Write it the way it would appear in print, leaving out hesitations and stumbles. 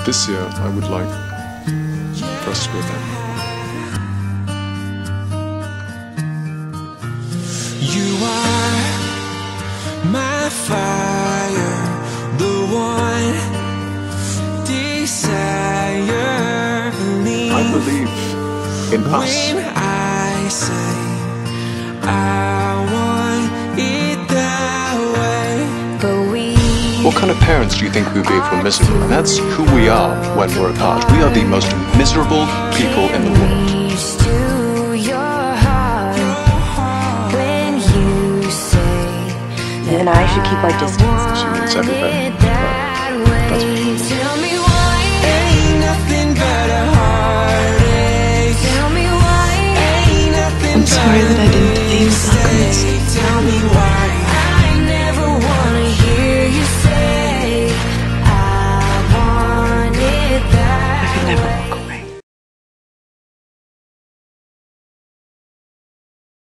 this year I would like for us to go there. You are my fire, the one desire me. I believe in us. When I say I want it that way. But what kind of parents do you think we would be if we're miserable? And that's who we are when we're apart. We are the most miserable people in the world. You and I should keep our distance. She means everybody.